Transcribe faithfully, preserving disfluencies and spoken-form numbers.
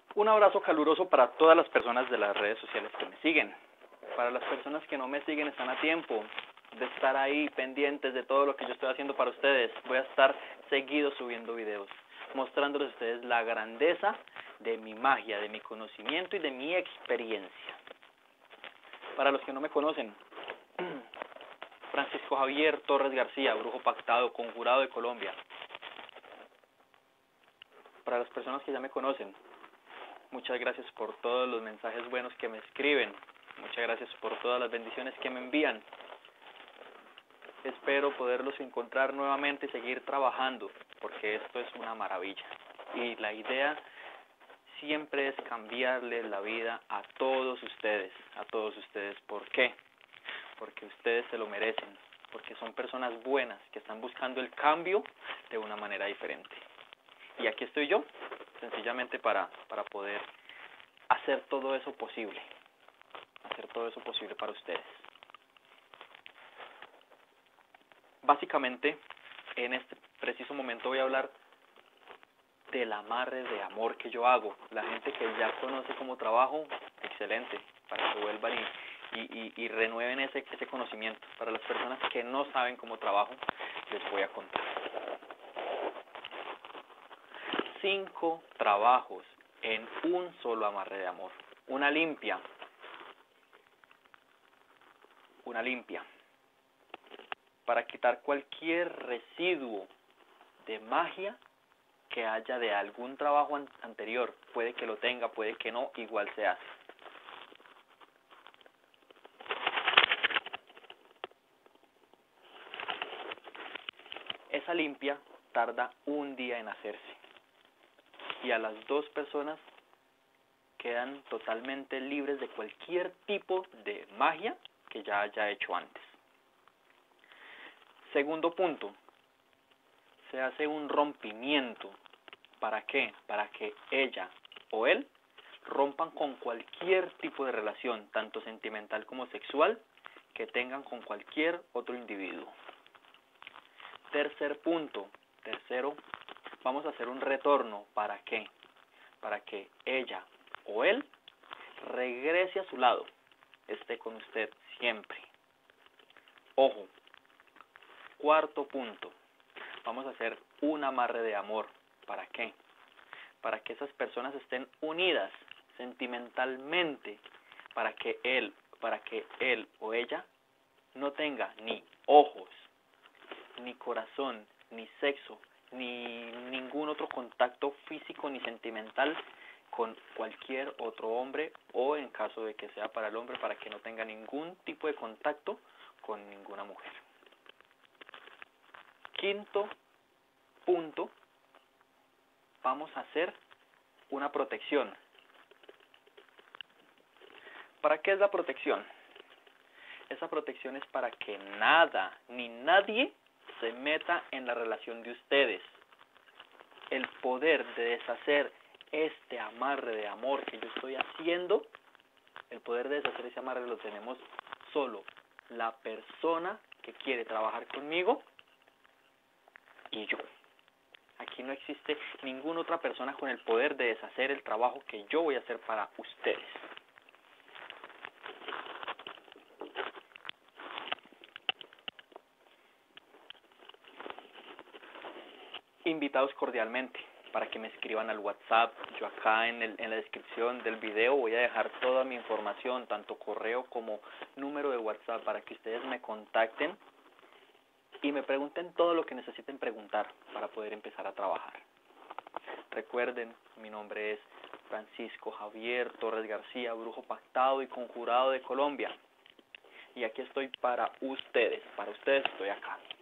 Un abrazo caluroso para todas las personas de las redes sociales que me siguen. Para las personas que no me siguen, están a tiempo de estar ahí pendientes de todo lo que yo estoy haciendo para ustedes. Voy a estar seguido subiendo videos, mostrándoles a ustedes la grandeza de mi magia, de mi conocimiento y de mi experiencia. Para los que no me conocen, Francisco Javier Torres García, brujo pactado, conjurado de Colombia. Para las personas que ya me conocen, muchas gracias por todos los mensajes buenos que me escriben. Muchas gracias por todas las bendiciones que me envían. Espero poderlos encontrar nuevamente y seguir trabajando, porque esto es una maravilla. Y la idea siempre es cambiarle la vida a todos ustedes, a todos ustedes. ¿Por qué? Porque ustedes se lo merecen, porque son personas buenas que están buscando el cambio de una manera diferente. Y aquí estoy yo, sencillamente para, para poder hacer todo eso posible, hacer todo eso posible para ustedes. Básicamente, en este preciso momento voy a hablar del amarre de amor que yo hago. La gente que ya conoce cómo trabajo, excelente, para que vuelvan y, y, y, y renueven ese, ese conocimiento. Para las personas que no saben cómo trabajo, les voy a contar. Cinco trabajos en un solo amarre de amor. Una limpia. Una limpia. Para quitar cualquier residuo de magia que haya de algún trabajo an anterior. Puede que lo tenga, puede que no, igual se hace. Esa limpia tarda un día en hacerse. Y a las dos personas quedan totalmente libres de cualquier tipo de magia que ya haya hecho antes. Segundo punto, se hace un rompimiento. ¿Para qué? Para que ella o él rompan con cualquier tipo de relación, tanto sentimental como sexual, que tengan con cualquier otro individuo. Tercer punto, tercero, vamos a hacer un retorno. ¿Para qué? Para que ella o él regrese a su lado, esté con usted siempre. Ojo. Cuarto punto, vamos a hacer un amarre de amor. ¿Para qué? Para que esas personas estén unidas sentimentalmente, para que él, para que él o ella no tenga ni ojos, ni corazón, ni sexo, ni ningún otro contacto físico ni sentimental con cualquier otro hombre, o en caso de que sea para el hombre, para que no tenga ningún tipo de contacto con ninguna mujer. Quinto punto, vamos a hacer una protección. ¿Para qué es la protección? Esa protección es para que nada ni nadie se meta en la relación de ustedes. El poder de deshacer este amarre de amor que yo estoy haciendo, el poder de deshacer ese amarre lo tenemos solo la persona que quiere trabajar conmigo y yo. Aquí no existe ninguna otra persona con el poder de deshacer el trabajo que yo voy a hacer para ustedes. Invitados cordialmente para que me escriban al WhatsApp. Yo acá en, el, en la descripción del video voy a dejar toda mi información, tanto correo como número de WhatsApp, para que ustedes me contacten y me pregunten todo lo que necesiten preguntar para poder empezar a trabajar. Recuerden, mi nombre es Francisco Javier Torres García, brujo pactado y conjurado de Colombia. Y aquí estoy para ustedes, para ustedes estoy acá.